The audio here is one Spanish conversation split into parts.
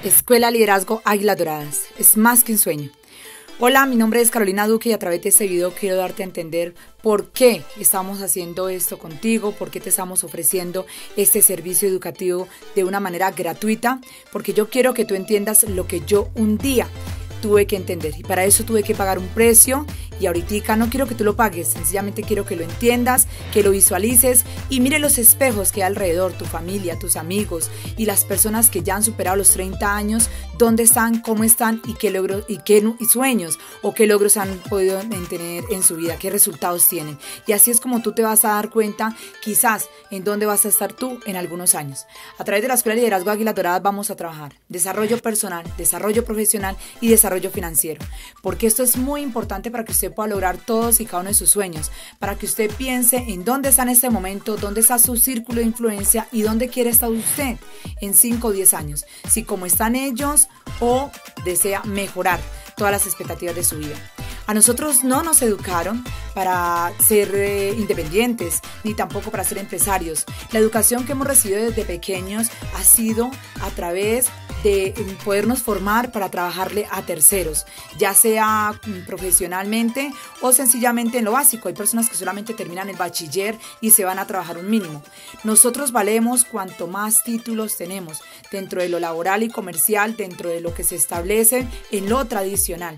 Escuela de Liderazgo Águilas Doradas. Es más que un sueño. Hola, mi nombre es Carolina Duque y a través de este video quiero darte a entender por qué estamos haciendo esto contigo, por qué te estamos ofreciendo este servicio educativo de una manera gratuita, porque yo quiero que tú entiendas lo que yo un día tuve que entender y para eso tuve que pagar un precio y ahorita no quiero que tú lo pagues, sencillamente quiero que lo entiendas, que lo visualices y mire los espejos que hay alrededor, tu familia, tus amigos y las personas que ya han superado los 30 años, dónde están, cómo están y qué logros y qué sueños o qué logros han podido tener en su vida, qué resultados tienen. Y así es como tú te vas a dar cuenta quizás en dónde vas a estar tú en algunos años. A través de la Escuela de Liderazgo Águilas Doradas vamos a trabajar desarrollo personal, desarrollo profesional y desarrollo financiero, porque esto es muy importante para que usted pueda lograr todos y cada uno de sus sueños, para que usted piense en dónde está en este momento, dónde está su círculo de influencia y dónde quiere estar usted en 5 o 10 años, si como están ellos o desea mejorar todas las expectativas de su vida. A nosotros no nos educaron para ser independientes, ni tampoco para ser empresarios. La educación que hemos recibido desde pequeños ha sido a través de podernos formar para trabajarle a terceros, ya sea profesionalmente o sencillamente en lo básico. Hay personas que solamente terminan el bachiller y se van a trabajar un mínimo. Nosotros valemos cuanto más títulos tenemos dentro de lo laboral y comercial, dentro de lo que se establece en lo tradicional.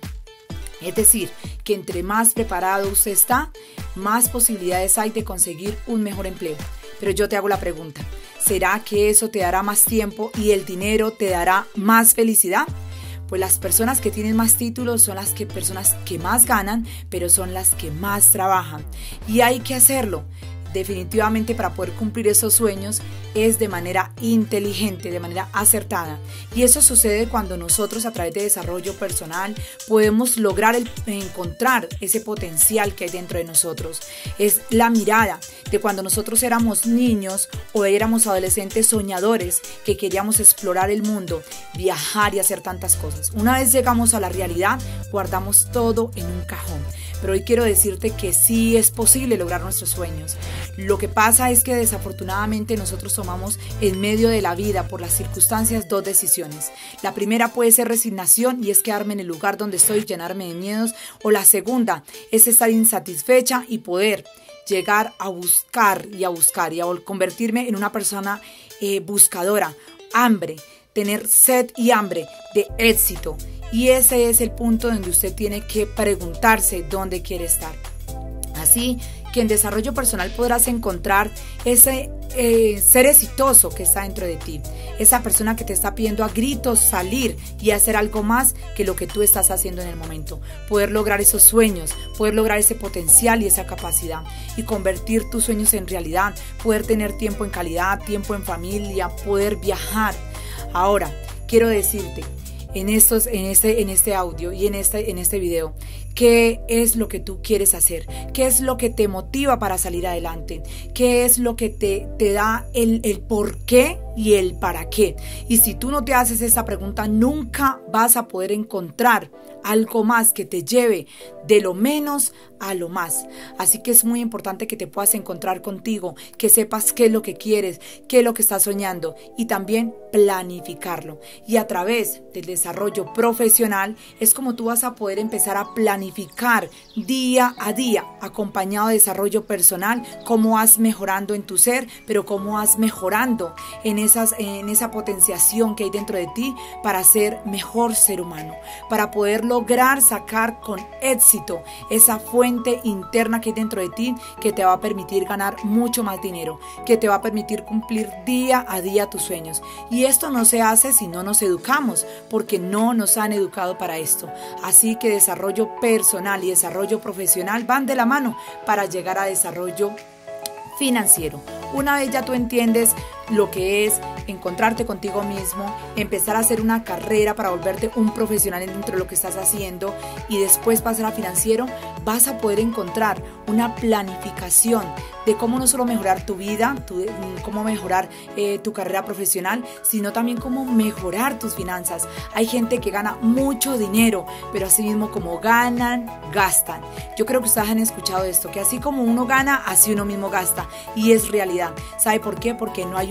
Es decir, que entre más preparado usted está, más posibilidades hay de conseguir un mejor empleo. Pero yo te hago la pregunta, ¿será que eso te dará más tiempo y el dinero te dará más felicidad? Pues las personas que tienen más títulos son las personas que más ganan, pero son las que más trabajan. Y hay que hacerlo. Definitivamente para poder cumplir esos sueños es de manera inteligente, de manera acertada. Y eso sucede cuando nosotros a través de desarrollo personal podemos lograr encontrar ese potencial que hay dentro de nosotros. Es la mirada de cuando nosotros éramos niños o éramos adolescentes soñadores que queríamos explorar el mundo, viajar y hacer tantas cosas. Una vez llegamos a la realidad, guardamos todo en un cajón. Pero hoy quiero decirte que sí es posible lograr nuestros sueños. Lo que pasa es que desafortunadamente nosotros tomamos en medio de la vida por las circunstancias 2 decisiones. La primera puede ser resignación y es quedarme en el lugar donde estoy, llenarme de miedos. O la segunda es estar insatisfecha y poder llegar a buscar y a convertirme en una persona buscadora, hambre, tener sed y hambre de éxito. Y ese es el punto donde usted tiene que preguntarse dónde quiere estar. Así que en desarrollo personal podrás encontrar ese ser exitoso que está dentro de ti. Esa persona que te está pidiendo a gritos salir y hacer algo más que lo que tú estás haciendo en el momento. Poder lograr esos sueños, poder lograr ese potencial y esa capacidad. Y convertir tus sueños en realidad. Poder tener tiempo en calidad, tiempo en familia, poder viajar. Ahora, quiero decirte en este audio y en este video, ¿qué es lo que tú quieres hacer? ¿Qué es lo que te motiva para salir adelante? ¿Qué es lo que te da el por qué y el para qué? Y si tú no te haces esa pregunta, nunca vas a poder encontrar algo más que te lleve de lo menos a lo más. Así que es muy importante que te puedas encontrar contigo, que sepas qué es lo que quieres, qué es lo que estás soñando y también planificarlo. Y a través del desarrollo profesional es como tú vas a poder empezar a planificar día a día, acompañado de desarrollo personal, cómo vas mejorando en tu ser, pero cómo vas mejorando en esa potenciación que hay dentro de ti para ser mejor ser humano, para poder lograr sacar con éxito esa fuente interna que hay dentro de ti que te va a permitir ganar mucho más dinero, que te va a permitir cumplir día a día tus sueños. Y esto no se hace si no nos educamos, porque no nos han educado para esto. Así que desarrollo personal y desarrollo profesional van de la mano para llegar a desarrollo financiero. Una vez ya tú entiendes lo que es encontrarte contigo mismo, empezar a hacer una carrera para volverte un profesional dentro de lo que estás haciendo y después pasar a financiero, vas a poder encontrar una planificación de cómo no solo mejorar tu vida, cómo mejorar tu carrera profesional, sino también cómo mejorar tus finanzas. Hay gente que gana mucho dinero, pero así mismo como ganan, gastan. Yo creo que ustedes han escuchado esto, que así como uno gana, así uno mismo gasta. Y es realidad. ¿Sabe por qué? Porque no hay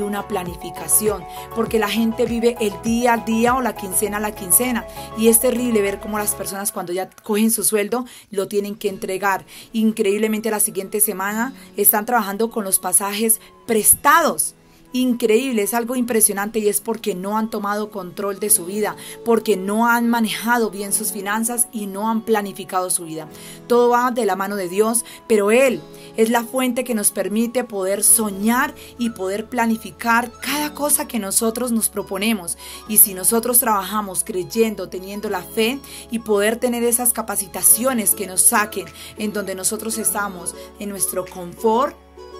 una planificación, porque la gente vive el día a día o la quincena a la quincena, y es terrible ver cómo las personas cuando ya cogen su sueldo lo tienen que entregar. Increíblemente la siguiente semana están trabajando con los pasajes prestados. Increíble, es algo impresionante, y es porque no han tomado control de su vida, porque no han manejado bien sus finanzas y no han planificado su vida. Todo va de la mano de Dios, pero Él es la fuente que nos permite poder soñar y poder planificar cada cosa que nosotros nos proponemos. Y si nosotros trabajamos creyendo, teniendo la fe y poder tener esas capacitaciones que nos saquen en donde nosotros estamos, en nuestro confort,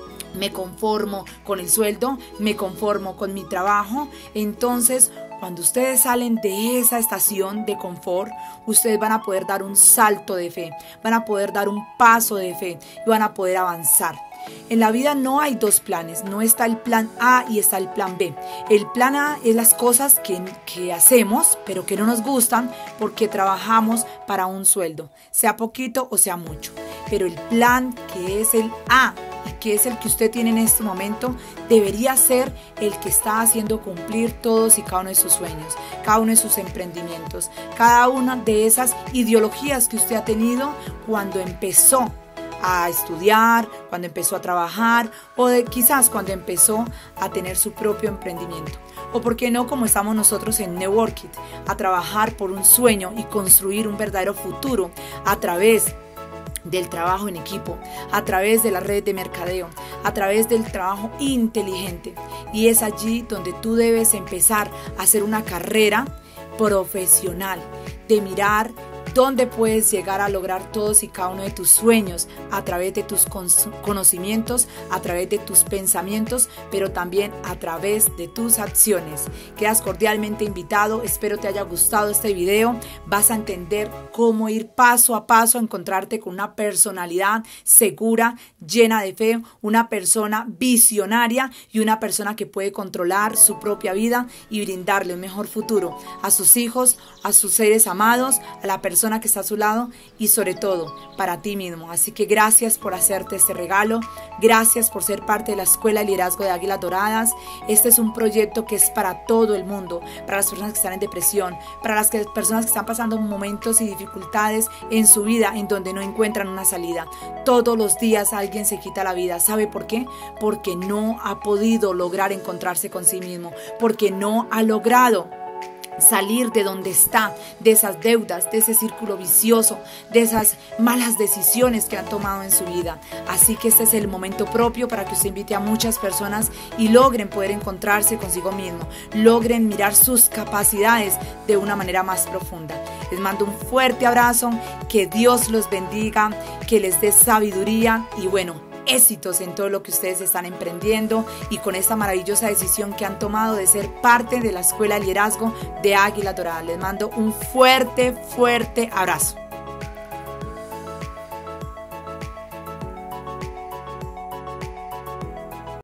me conformo con el sueldo, me conformo con mi trabajo. Entonces, cuando ustedes salen de esa estación de confort, ustedes van a poder dar un salto de fe, van a poder dar un paso de fe y van a poder avanzar. En la vida no hay dos planes, no está el plan A y está el plan B. El plan A es las cosas que hacemos, pero que no nos gustan porque trabajamos para un sueldo, sea poquito o sea mucho. Pero el plan que es el A, y que es el que usted tiene en este momento, debería ser el que está haciendo cumplir todos y cada uno de sus sueños, cada uno de sus emprendimientos, cada una de esas ideologías que usted ha tenido cuando empezó a estudiar, cuando empezó a trabajar, o quizás cuando empezó a tener su propio emprendimiento. O por qué no, como estamos nosotros en New Work It, a trabajar por un sueño y construir un verdadero futuro a través del trabajo en equipo, a través de la red de mercadeo, a través del trabajo inteligente. Y es allí donde tú debes empezar a hacer una carrera profesional, de mirar dónde puedes llegar a lograr todos y cada uno de tus sueños a través de tus conocimientos, a través de tus pensamientos, pero también a través de tus acciones. Quedas cordialmente invitado, espero te haya gustado este video. Vas a entender cómo ir paso a paso a encontrarte con una personalidad segura, llena de fe, una persona visionaria y una persona que puede controlar su propia vida y brindarle un mejor futuro a sus hijos, a sus seres amados, a la persona que está a su lado y sobre todo para ti mismo. Así que gracias por hacerte este regalo, gracias por ser parte de la Escuela de Liderazgo de Águilas Doradas. Este es un proyecto que es para todo el mundo, para las personas que están en depresión, para las personas que están pasando momentos y dificultades en su vida en donde no encuentran una salida. Todos los días alguien se quita la vida. ¿Sabe por qué? Porque no ha podido lograr encontrarse con sí mismo, porque no ha logrado salir de donde está, de esas deudas, de ese círculo vicioso, de esas malas decisiones que han tomado en su vida. Así que este es el momento propio para que usted invite a muchas personas y logren poder encontrarse consigo mismo, logren mirar sus capacidades de una manera más profunda. Les mando un fuerte abrazo, que Dios los bendiga, que les dé sabiduría y bueno, éxitos en todo lo que ustedes están emprendiendo y con esta maravillosa decisión que han tomado de ser parte de la Escuela de Liderazgo de Águilas Doradas. Les mando un fuerte abrazo.